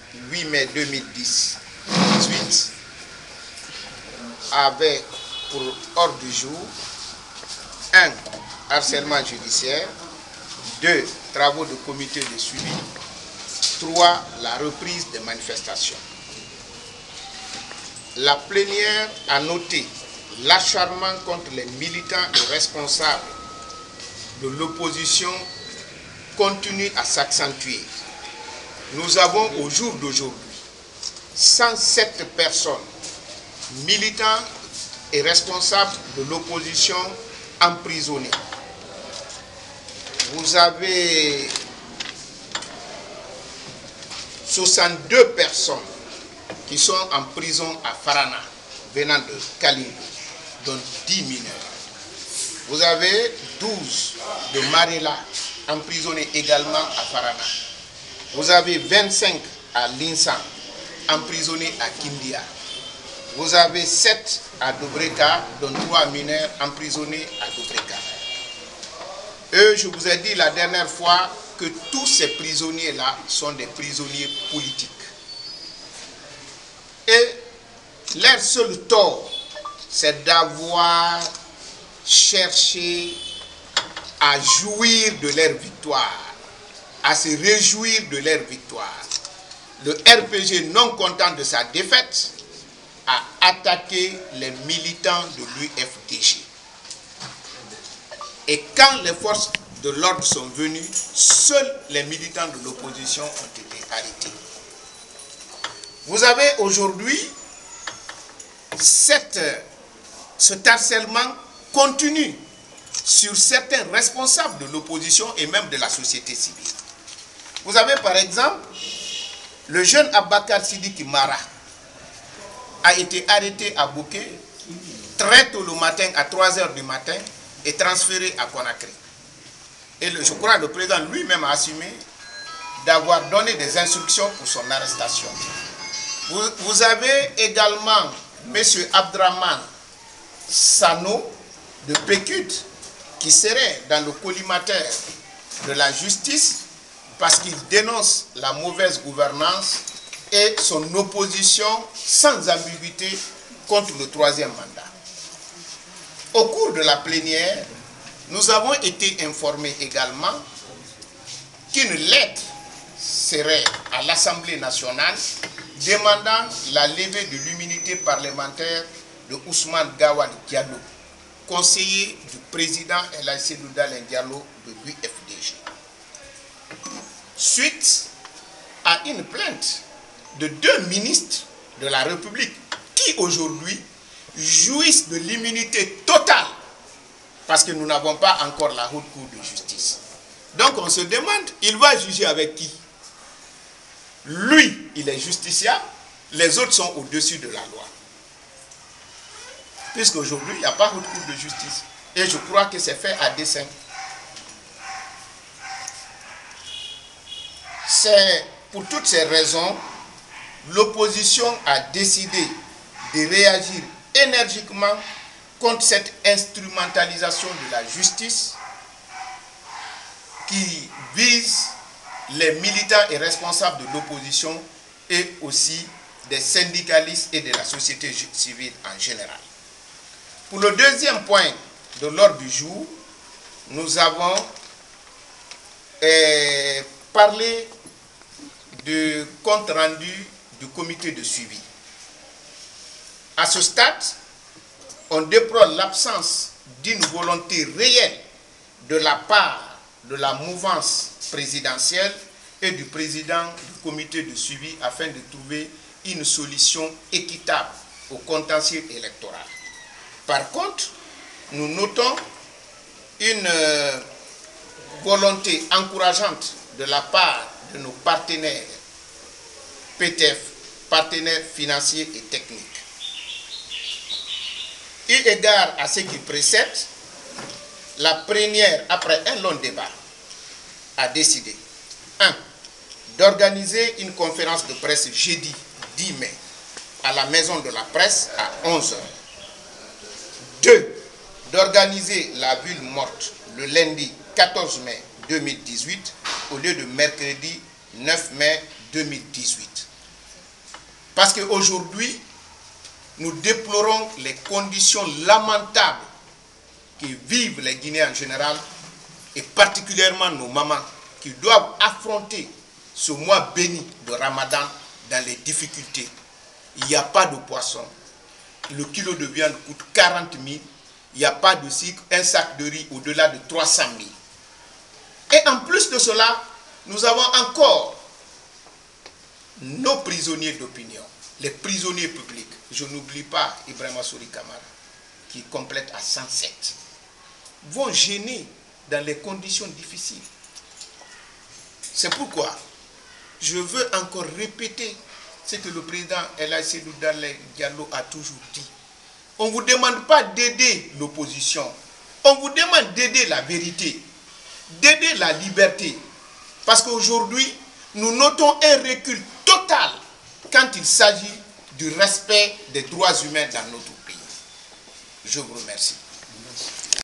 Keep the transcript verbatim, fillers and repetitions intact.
huit mai deux mille dix-huit avait pour ordre du jour un. Harcèlement judiciaire, deux. Travaux de comité de suivi, trois. La reprise des manifestations. La plénière a noté l'acharnement contre les militants et responsables de l'opposition continue à s'accentuer. Nous avons au jour d'aujourd'hui cent sept personnes, militants et responsables de l'opposition emprisonnés. Vous avez soixante-deux personnes qui sont en prison à Farana, venant de Kalindou, dont dix mineurs. Vous avez douze de Marela, emprisonnés également à Farana. Vous avez vingt-cinq à Linsan, emprisonnés à Kindia. Vous avez sept à Dobreka, dont trois mineurs emprisonnés à Dobreka. Eux, je vous ai dit la dernière fois que tous ces prisonniers-là sont des prisonniers politiques. Et leur seul tort, c'est d'avoir cherché à jouir de leur victoire, à se réjouir de leur victoire. Le R P G, non content de sa défaite, a attaqué les militants de l'U F D G. Et quand les forces de l'ordre sont venues, seuls les militants de l'opposition ont été arrêtés. Vous avez aujourd'hui cet harcèlement continu sur certains responsables de l'opposition et même de la société civile. Vous avez par exemple le jeune Abakar Sidiki Mara a été arrêté à Bouquet très tôt le matin, à trois heures du matin, et transféré à Conakry. Et le, je crois que le président lui-même a assumé d'avoir donné des instructions pour son arrestation. Vous, vous avez également M. Abdraman Sano de Pécut qui serait dans le collimateur de la justice parce qu'il dénonce la mauvaise gouvernance et son opposition sans ambiguïté contre le troisième mandat. Au cours de la plénière, nous avons été informés également qu'une lettre serait à l'Assemblée nationale demandant la levée de l'immunité parlementaire de Ousmane Gawal Diallo, conseiller du président El Hadji Seydou Dalein Diallo de l'U F D G. Suite à une plainte de deux ministres de la République qui aujourd'hui jouissent de l'immunité totale parce que nous n'avons pas encore la haute cour de justice. Donc on se demande, il va juger avec qui? Lui, il est justiciable, les autres sont au-dessus de la loi. Puisqu'aujourd'hui, il n'y a pas haute cour de justice. Et je crois que c'est fait à dessein. C'est pour toutes ces raisons, l'opposition a décidé de réagir énergiquement contre cette instrumentalisation de la justice qui vise les militants et responsables de l'opposition et aussi des syndicalistes et de la société civile en général. Pour le deuxième point de l'ordre du jour, nous avons eh, parlé du compte rendu du comité de suivi. À ce stade, on déplore l'absence d'une volonté réelle de la part de la mouvance présidentielle et du président du comité de suivi afin de trouver une solution équitable au contentieux électoral. Par contre, nous notons une euh, volonté encourageante de la part de nos partenaires P T F, partenaires financiers et techniques. Eu égard à ce qui précède, la plénière, après un long débat, a décidé un. D'organiser une conférence de presse jeudi dix mai à la Maison de la Presse à onze heures. deux. D'organiser la ville morte le lundi quatorze mai deux mille dix-huit au lieu de mercredi neuf mai deux mille dix-huit Parce qu'aujourd'hui, nous déplorons les conditions lamentables que vivent les Guinéens en général, et particulièrement nos mamans, qui doivent affronter ce mois béni de Ramadan dans les difficultés. Il n'y a pas de poisson. Le kilo de viande coûte quarante mille. Il n'y a pas de sucre. Un sac de riz au-delà de trois cent mille. Et en plus de cela, nous avons encore nos prisonniers d'opinion, les prisonniers publics. Je n'oublie pas Ibrahima Sory Kamara, qui complète à cent sept, vont gêner dans les conditions difficiles. C'est pourquoi je veux encore répéter ce que le président El Hadji Seydou Dalé Diallo a toujours dit. On ne vous demande pas d'aider l'opposition, on vous demande d'aider la vérité, d'aider la liberté. Parce qu'aujourd'hui, nous notons un recul total quand il s'agit du respect des droits humains dans notre pays. Je vous remercie.